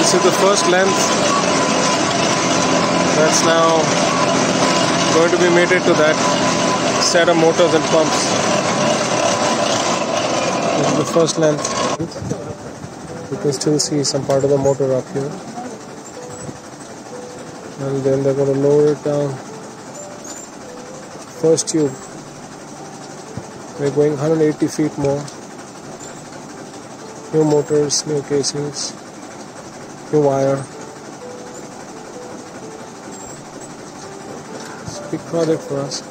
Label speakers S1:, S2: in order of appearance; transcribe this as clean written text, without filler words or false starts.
S1: This is the first length that's now going to be mated to that set of motors and pumps. This is the first length. You can still see some part of the motor up here. And then they're going to lower it down. First tube. We're going 180 feet more. New motors, new casings, new wire. It's a big project for us.